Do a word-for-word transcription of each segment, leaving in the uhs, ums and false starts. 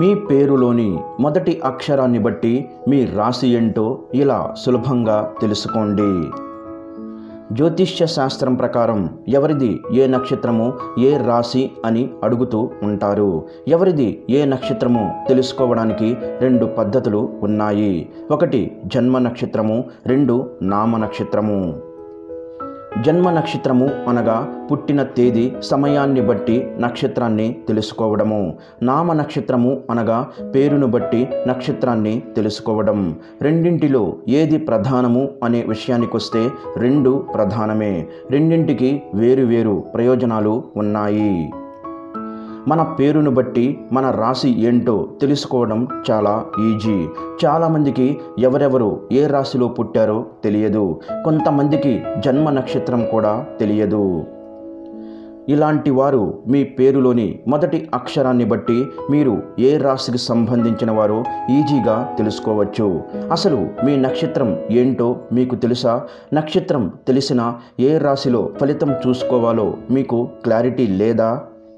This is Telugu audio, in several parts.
మీ పేరులోని మొదటి అక్షరాన్ని బట్టి మీ రాశి ఏంటో ఇలా సులభంగా తెలుసుకోండి. జ్యోతిష్య శాస్త్రం ప్రకారం ఎవరిది ఏ నక్షత్రము, ఏ రాశి అని అడుగుతూ ఉంటారు. ఎవరిది ఏ నక్షత్రము తెలుసుకోవడానికి రెండు పద్ధతులు ఉన్నాయి. ఒకటి జన్మ నక్షత్రము, రెండు నామ నక్షత్రము. జన్మ నక్షత్రము అనగా పుట్టిన తేదీ సమయాన్ని బట్టి నక్షత్రాన్ని తెలుసుకోవడము. నామ నక్షత్రము అనగా పేరును బట్టి నక్షత్రాన్ని తెలుసుకోవడం. రెండింటిలో ఏది ప్రధానము అనే విషయానికొస్తే రెండు ప్రధానమే. రెండింటికి వేరు వేరు ప్రయోజనాలు ఉన్నాయి. మన పేరును బట్టి మన రాశి ఏంటో తెలుసుకోవడం చాలా ఈజీ. చాలామందికి ఎవరెవరు ఏ రాశిలో పుట్టారో తెలియదు. కొంతమందికి జన్మ నక్షత్రం కూడా తెలియదు. ఇలాంటి వారు మీ పేరులోని మొదటి అక్షరాన్ని బట్టి మీరు ఏ రాశికి సంబంధించిన వారో ఈజీగా తెలుసుకోవచ్చు. అసలు మీ నక్షత్రం ఏంటో మీకు తెలుసా? నక్షత్రం తెలిసినా ఏ రాశిలో ఫలితం చూసుకోవాలో మీకు క్లారిటీ లేదా?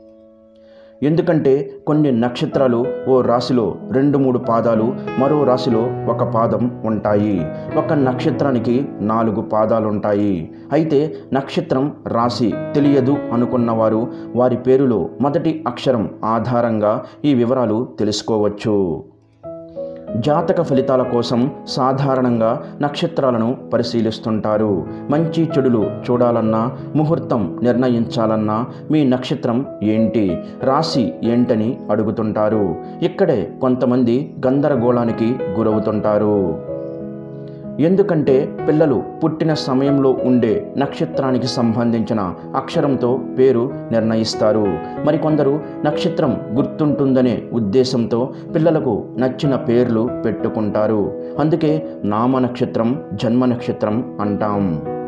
ఎందుకంటే కొన్ని నక్షత్రాలు ఓ రాశిలో రెండు మూడు పాదాలు, మరో రాశిలో ఒక పాదం ఉంటాయి. ఒక నక్షత్రానికి నాలుగు పాదాలుంటాయి. అయితే నక్షత్రం, రాశి తెలియదు అనుకున్నవారు వారి పేరులో మొదటి అక్షరం ఆధారంగా ఈ వివరాలు తెలుసుకోవచ్చు. జాతక ఫలితాల కోసం సాధారణంగా నక్షత్రాలను పరిశీలిస్తుంటారు. మంచి చెడులు చూడాలన్నా, ముహూర్తం నిర్ణయించాలన్నా మీ నక్షత్రం ఏంటి, రాశి ఏంటని అడుగుతుంటారు. ఇక్కడే కొంతమంది గందరగోళానికి గురవుతుంటారు. ఎందుకంటే పిల్లలు పుట్టిన సమయంలో ఉండే నక్షత్రానికి సంబంధించిన అక్షరంతో పేరు నిర్ణయిస్తారు. మరికొందరు నక్షత్రం గుర్తుంటుందనే ఉద్దేశంతో పిల్లలకు నచ్చిన పేర్లు పెట్టుకుంటారు. అందుకే నామ నక్షత్రం, జన్మ నక్షత్రం అంటాం.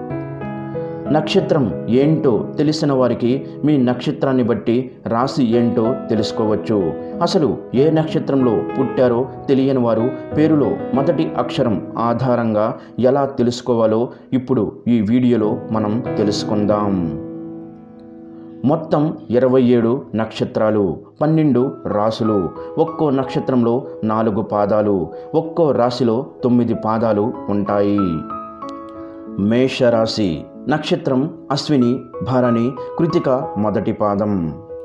నక్షత్రం ఏంటో తెలిసిన వారికి మీ నక్షత్రాన్ని బట్టి రాశి ఏంటో తెలుసుకోవచ్చు. అసలు ఏ నక్షత్రంలో పుట్టారో తెలియని వారు పేరులో మొదటి అక్షరం ఆధారంగా ఎలా తెలుసుకోవాలో ఇప్పుడు ఈ వీడియోలో మనం తెలుసుకుందాం. మొత్తం ఇరవై ఏడు నక్షత్రాలు, పన్నెండు రాశులు. ఒక్కో నక్షత్రంలో నాలుగు పాదాలు, ఒక్కో రాశిలో తొమ్మిది పాదాలు ఉంటాయి. మేషరాశి నక్షత్రం అశ్విని, భరణి, కృతిక మొదటి పాదం.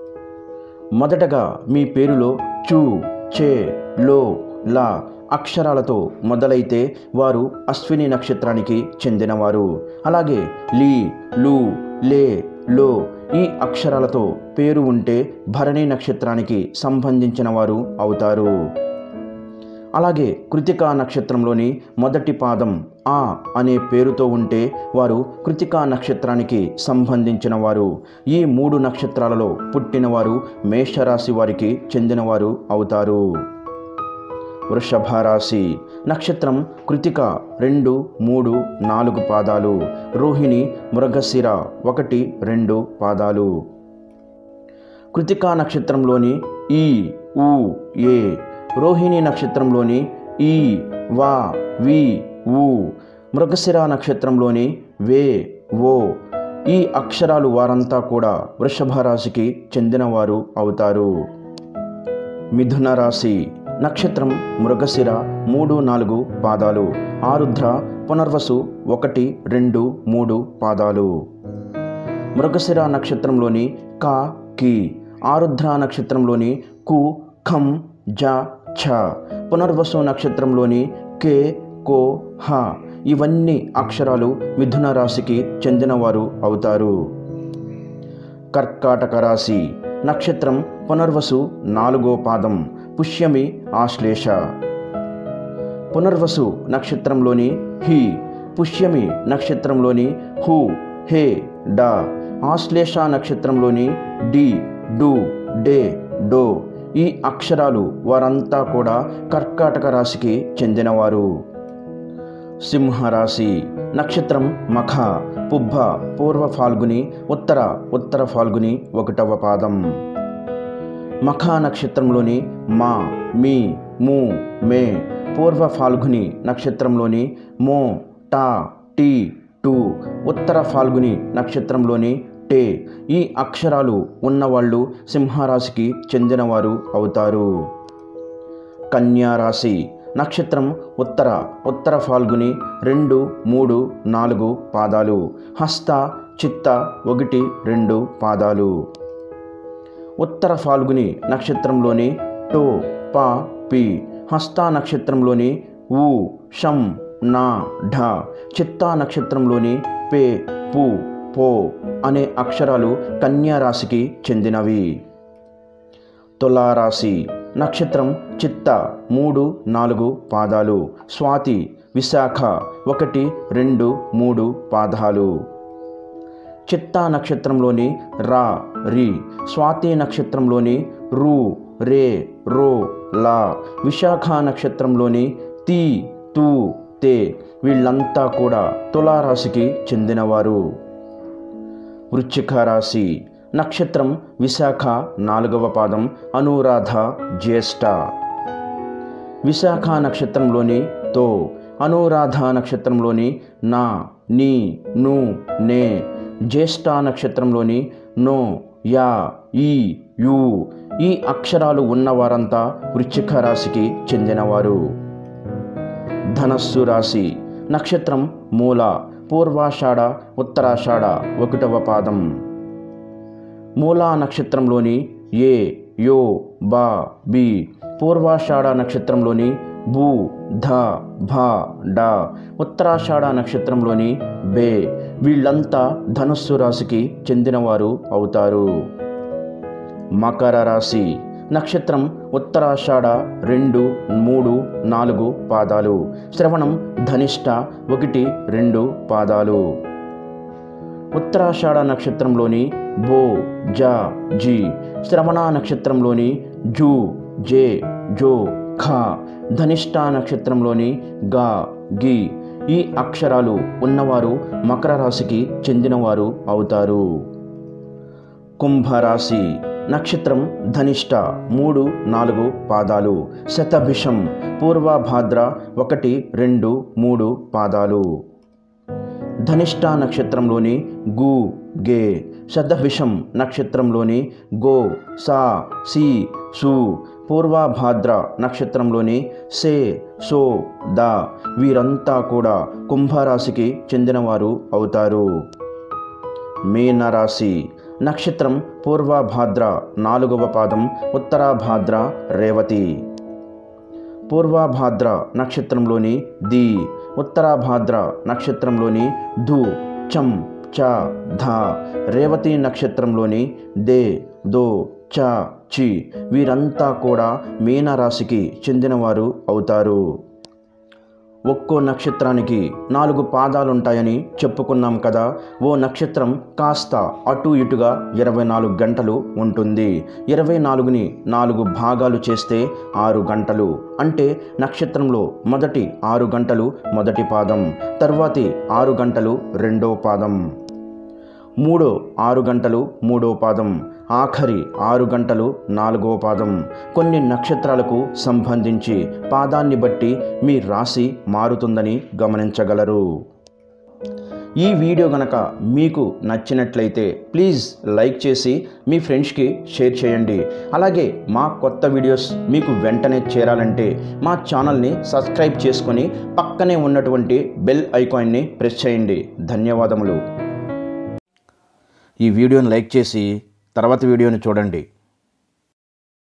మొదటగా మీ పేరులో చూ, చే, లో, లా అక్షరాలతో మొదలైతే వారు అశ్విని నక్షత్రానికి చెందినవారు. అలాగే లీ, లు, లే, లో ఈ అక్షరాలతో పేరు ఉంటే భరణి నక్షత్రానికి సంబంధించిన వారు అవుతారు. అలాగే కృతికా నక్షత్రంలోని మొదటి పాదం ఆ అనే పేరుతో ఉంటే వారు కృతికా నక్షత్రానికి సంబంధించిన వారు. ఈ మూడు నక్షత్రాలలో పుట్టినవారు మేషరాశి వారికి చెందినవారు అవుతారు. వృషభ రాశి నక్షత్రం కృతిక రెండు, మూడు, నాలుగు పాదాలు. రోహిణి, మృగశిర ఒకటి, రెండు పాదాలు. కృతికా నక్షత్రంలోని ఈ, ఊ, ఏ. రోహిణి నక్షత్రంలోని ఈ, వా, వి, ఊ. మృగశిర నక్షత్రంలోని వే, ఓ. ఈ అక్షరాలు వారంతా కూడా వృషభ రాశికి చెందినవారు అవుతారు. మిథున రాశి నక్షత్రం మృగశిర మూడు, నాలుగు పాదాలు. ఆరుద్ర, పునర్వసు ఒకటి, రెండు, మూడు పాదాలు. మృగశిర నక్షత్రంలోని క, కి. ఆరుద్ర నక్షత్రంలోని కు, ఖం, జ, ఛ. పునర్వసు నక్షత్రంలోని కే, కో, హ. ఇవన్నీ అక్షరాలు మిథున రాశికి చెందినవారు అవుతారు. కర్కాటక రాశి నక్షత్రం పునర్వసు నాలుగో పాదం. పుష్యమి, ఆశ్లేష. పునర్వసు నక్షత్రంలోని హి, పుష్యమి నక్షత్రంలోని హు, హే, డ. ఆశ్లేష నక్షత్రంలోని డి, డు, డే, డో. ఈ అక్షరాలు వారంతా కూడా కర్కాటక రాశికి చెందినవారు. సింహరాశి నక్షత్రం మఖ, పుబ్బ, పూర్వ ఫాల్గుని, ఉత్తర, ఉత్తర ఫాల్గుని ఒకటవ పాదం. మఖ నక్షత్రంలోని మా, మీ, ము, మే. పూర్వ ఫాల్గుని నక్షత్రంలోని మో, టా, టీ, టు. ఉత్తర ఫాల్గుని నక్షత్రంలోని టే. ఈ అక్షరాలు ఉన్నవాళ్ళు సింహరాశికి చెందినవారు అవుతారు. కన్యా రాశి. నక్షత్రం ఉత్తర ఉత్తర ఫాల్గుని రెండు మూడు నాలుగు పాదాలు. హస్త చిత్త ఒకటి రెండు పాదాలు. ఉత్తర ఫాల్గుని నక్షత్రంలోని టో పా పి, హస్త నక్షత్రంలోని ఊ షం నా ఢ, చిత్తా నక్షత్రంలోని పే పు పో అనే అక్షరాలు కన్యా రాశికి చెందినవి. తులారాశి. నక్షత్రం చిత్త మూడు నాలుగు పాదాలు. స్వాతి విశాఖ ఒకటి రెండు మూడు పాదాలు. చిత్తా నక్షత్రంలోని రా రి, స్వాతి నక్షత్రంలోని రు రే రో లా, విశాఖ నక్షత్రంలోని తీ తూ తే వీళ్ళంతా కూడా తులారాశికి చెందినవారు. వృశ్చిక రాశి. నక్షత్రం విశాఖ నాలుగవ పాదం, అనురాధ జ్యేష్ఠ. విశాఖ నక్షత్రంలోని తో, అనురాధ నక్షత్రంలోని నా నీ ను నే, జ్యేష్ఠ నక్షత్రంలోని నో యా ఈ యు ఈ అక్షరాలు ఉన్నవారంతా వృశ్చిక రాశికి చెందినవారు. ధనస్సు రాశి. నక్షత్రం మూల, పూర్వాషాఢ ఉత్తరాషాఢ ఒకటవ పాదం. మూలా నక్షత్రంలోని ఏ యో బా బి, పూర్వాషాఢ నక్షత్రంలోని భూ ధ భ డ, ఉత్తరాషాఢ నక్షత్రంలోని బే వీళ్ళంతా ధనుస్సు రాశికి చెందినవారు అవుతారు. మకర రాశి. నక్షత్రం ఉత్తరాషాఢ రెండు మూడు నాలుగు పాదాలు. శ్రవణం ధనిష్ట ఒకటి రెండు పాదాలు. ఉత్తరాషాఢ నక్షత్రంలోని బో జ జి, శ్రవణ నక్షత్రంలోని జూ జే జో ఖ, ధనిష్ట నక్షత్రంలోని గా గి ఈ అక్షరాలు ఉన్నవారు మకర రాశికి చెందినవారు అవుతారు. కుంభరాశి. నక్షత్రం ధనిష్ట మూడు నాలుగు పాదాలు. శతభిషం పూర్వభాద్ర ఒకటి రెండు మూడు పాదాలు. ధనిష్ట నక్షత్రంలోని గు గే, శతభిషం నక్షత్రంలోని గో సా సి సు, పూర్వభాద్ర నక్షత్రంలోని సే సో ద వీరంతా కూడా కుంభరాశికి చెందినవారు అవుతారు. మీనరాశి. నక్షత్రం పూర్వభాద్ర నాలుగవ పాదం, ఉత్తరాభాద్ర రేవతి. పూర్వభాద్ర నక్షత్రంలోని ది, ఉత్తరాభాద్ర నక్షత్రంలోని ధు చం చ ధ, రేవతి నక్షత్రంలోని దే దో చ చి వీరంతా కూడా మీనరాశికి చెందినవారు అవుతారు. ఒక్కో నక్షత్రానికి నాలుగు పాదాలుంటాయని చెప్పుకున్నాం కదా. ఓ నక్షత్రం కాస్త అటు ఇటుగా ఇరవై నాలుగు గంటలు ఉంటుంది. ఇరవై నాలుగుని నాలుగు భాగాలు చేస్తే ఆరు గంటలు. అంటే నక్షత్రంలో మొదటి ఆరు గంటలు మొదటి పాదం, తర్వాతి ఆరు గంటలు రెండో పాదం, మూడో ఆరు గంటలు మూడో పాదం, ఆఖరి ఆరు గంటలు నాలుగో పాదం. కొన్ని నక్షత్రాలకు సంబంధించి పాదాన్ని బట్టి మీ రాశి మారుతుందని గమనించగలరు. ఈ వీడియో గనక మీకు నచ్చినట్లయితే ప్లీజ్ లైక్ చేసి మీ ఫ్రెండ్స్కి షేర్ చేయండి. అలాగే మా కొత్త వీడియోస్ మీకు వెంటనే చేరాలంటే మా ఛానల్ని సబ్స్క్రైబ్ చేసుకొని పక్కనే ఉన్నటువంటి బెల్ ఐకాన్ని ప్రెస్ చేయండి. ధన్యవాదములు. ఈ వీడియోని లైక్ చేసి తర్వాత వీడియోని చూడండి.